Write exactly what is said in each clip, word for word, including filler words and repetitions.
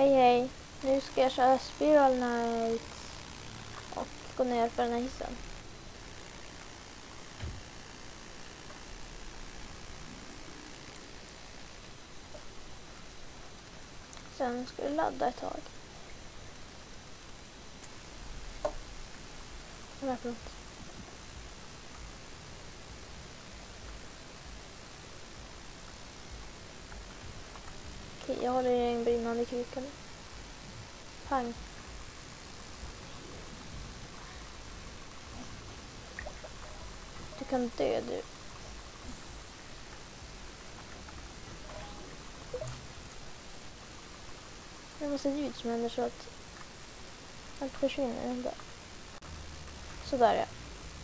Hej hej, nu ska jag köra Spiral Knights och gå ner för den här hissen. Sen ska vi ladda ett tag. Det var fint. Okej, jag håller i en brinnande kruka nu. Pang. Du kan dö du. Det är en massa ljud som händer så att allt försvinner ändå. Sådär ja.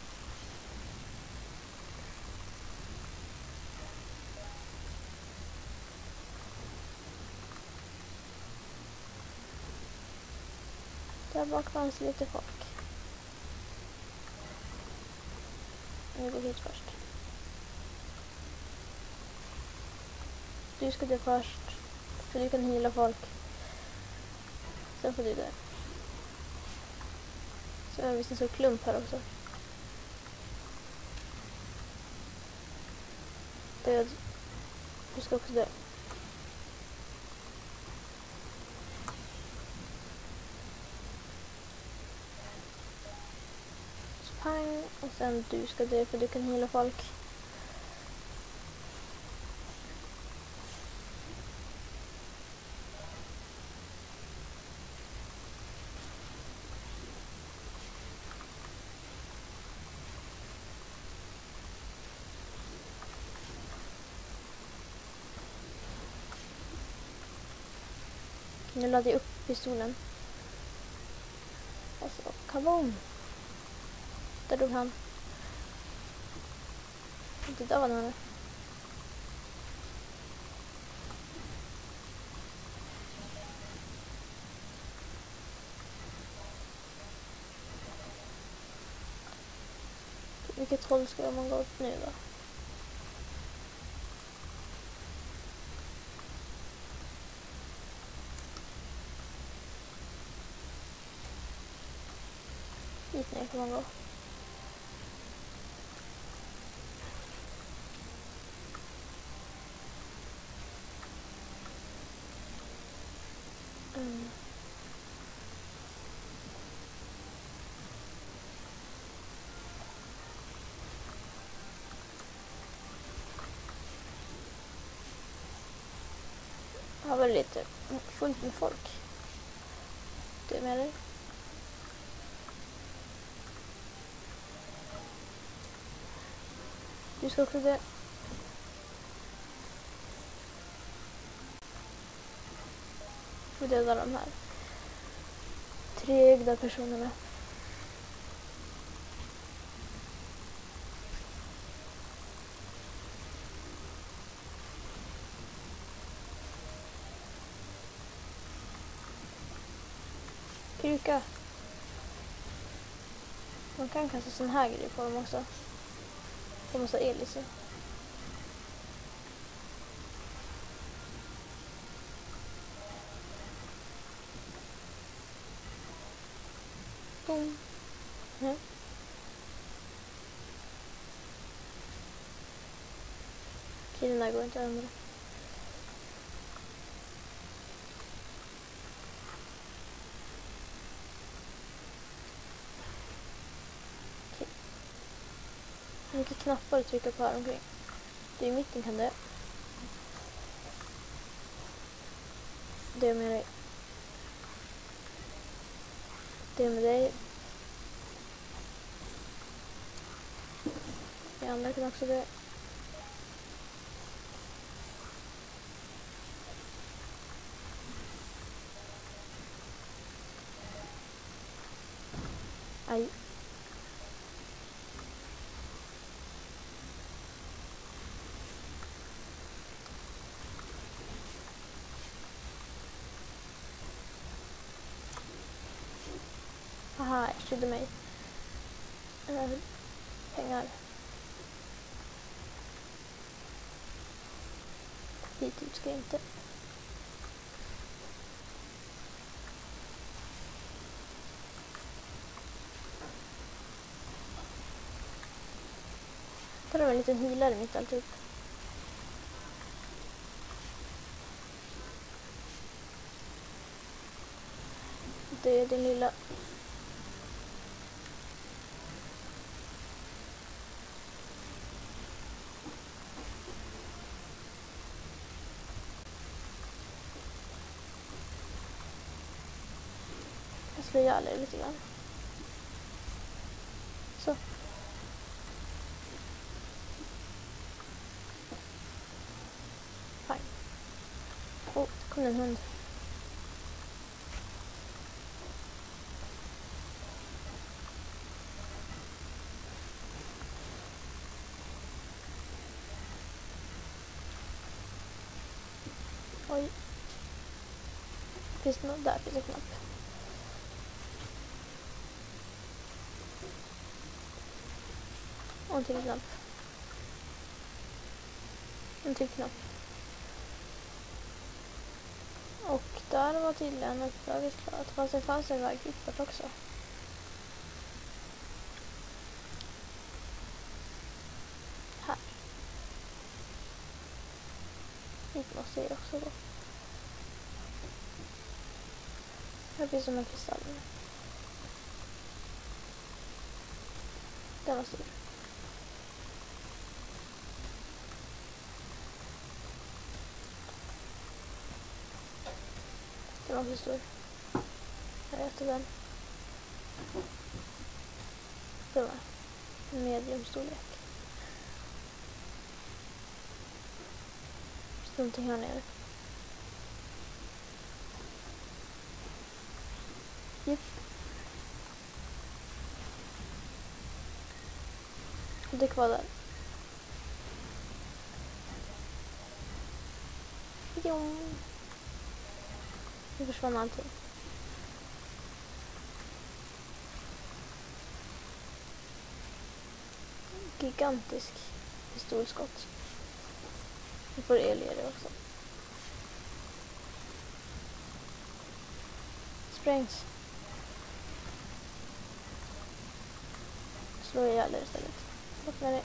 Där bak fanns lite folk. Nu går vi hit först. Du ska dö först. För du kan hila folk. Sen får du dö. Så är det visst en stor klump här också. Död. Du ska också dö. Så pang. Och sen du ska dö för du kan hila folk. Nu laddar jag upp pistolen. Alltså, kaboom! Där dog han. Det där var några. Vilket håll ska man gå upp nu då? Hit ner kan man gå. Mm. Jag har väl lite fullt med folk. Du är med dig? Du ska också dö. Vi dödar de här tregda personerna. Kruka. Man kan kasta sån här grej på dem också. Får massa el i sig. Boom. Mm. Okej, den där går inte att ändra. Okej. Hur mycket knappar att trycka på här omkring? Du i mitten kan dö. Dö med dig. Dö med dig. De andra kan också dö. Aj. Haha, jag skyddade mig. Äh, pengar. Hit ut ska jag inte. Tar de en liten healare mitt alltid. Det är din lilla. Jag slår ihjäl er lite grann. Så. Fine. Oh, kom en hund. Oj. Finns det något? Där finns en knapp. Och en till knapp. En till knapp. Och där var tydligen uppdraget klart. Fast det fanns en väg uppåt också. Här. Hit måste jag också gå. Här finns de här kristallerna. Där måste vi. Det var så stor. Jag äter den. Det var mediumstorlek. Så någonting här nere. Japp. Det är kvar där. Jo. Nu försvann allting. Gigantisk pistolskott. Vi får el i det också. Sprängs. Slå ihjäl det istället. Bort med det.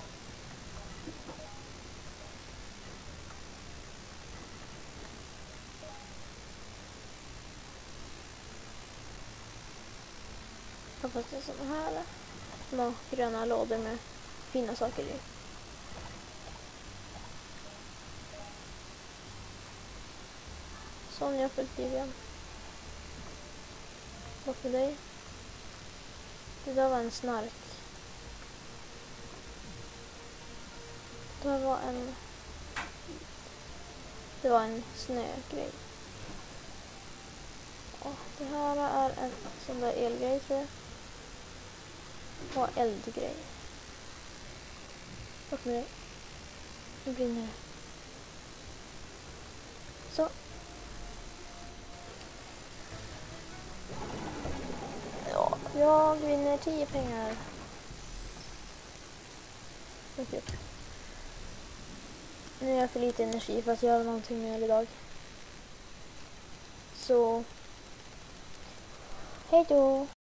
Hoppas det är såna här små gröna lådor med fina saker i. Sonja fullt liv igen. Bort med dig. Det där var en snark. Det där var en... Det var en snögrej. Och det här är en sån där elgrej tror jag. Och eldgrej. Bort med det. Nu brinner det. Så. Ja, jag vinner tio pengar. Okej. Nu är jag för lite energi för att göra någonting mer idag. Så. Hej då.